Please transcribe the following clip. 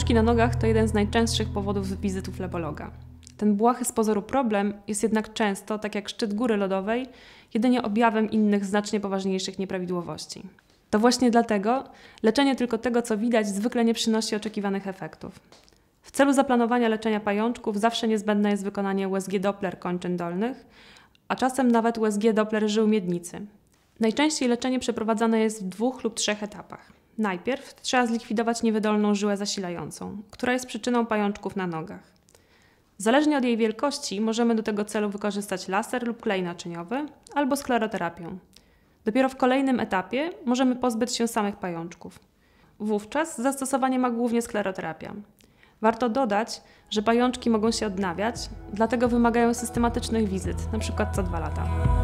Pajączki na nogach to jeden z najczęstszych powodów wizyt u flebologa. Ten błahy z pozoru problem jest jednak często, tak jak szczyt góry lodowej, jedynie objawem innych, znacznie poważniejszych nieprawidłowości. To właśnie dlatego leczenie tylko tego, co widać, zwykle nie przynosi oczekiwanych efektów. W celu zaplanowania leczenia pajączków zawsze niezbędne jest wykonanie USG Doppler kończyn dolnych, a czasem nawet USG Doppler żył miednicy. Najczęściej leczenie przeprowadzane jest w 2 lub 3 etapach. Najpierw trzeba zlikwidować niewydolną żyłę zasilającą, która jest przyczyną pajączków na nogach. Zależnie od jej wielkości możemy do tego celu wykorzystać laser lub klej naczyniowy albo skleroterapię. Dopiero w kolejnym etapie możemy pozbyć się samych pajączków. Wówczas zastosowanie ma głównie skleroterapia. Warto dodać, że pajączki mogą się odnawiać, dlatego wymagają systematycznych wizyt, np. co 2 lata.